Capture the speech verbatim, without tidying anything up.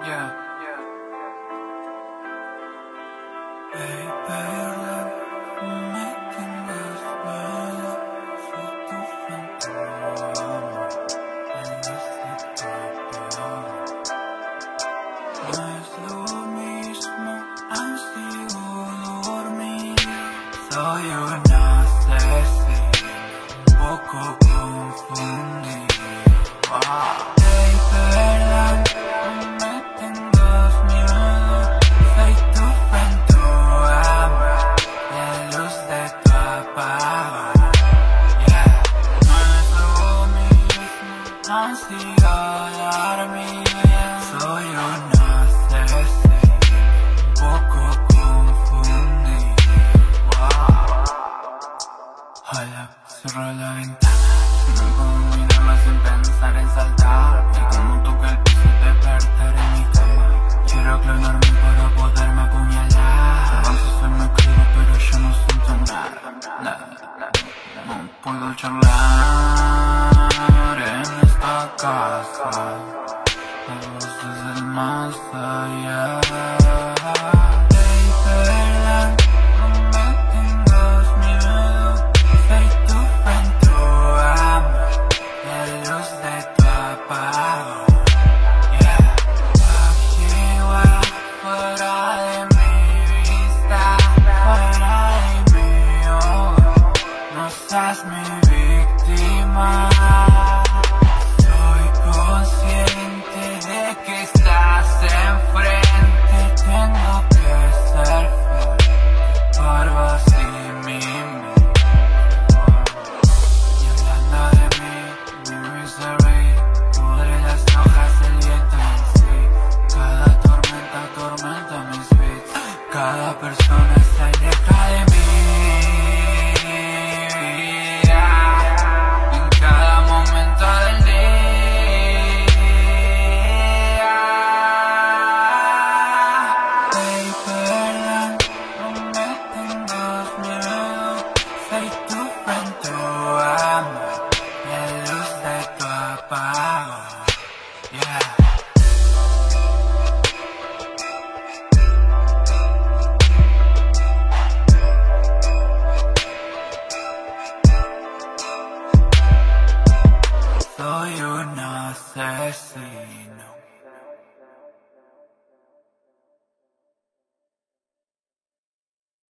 Yeah. Baby, no me tengas miedo, soy tu fantasma, en este papel. No es lo mismo, han sido dormir. Soy un asesino, un poco confundido. Wow. No sigo dormir, soy un asesino, un poco confundido. Wow. Hola, cierro la ventana, no puedo mirarla sin pensar en saltar. Y como toca el piso despertar en mi cama. Quiero clonarme para poderme apuñalar. Avanzo se me crudo pero yo no siento nada, nada. No puedo charlar en esta casa, las voces del más allá. Baby, perdón, no me tengas miedo, soy tu fantasma, la luz de tu apagón. Yeah. Aquí fuera de mi vista, fuera de mi ojo, no seas mi víctima.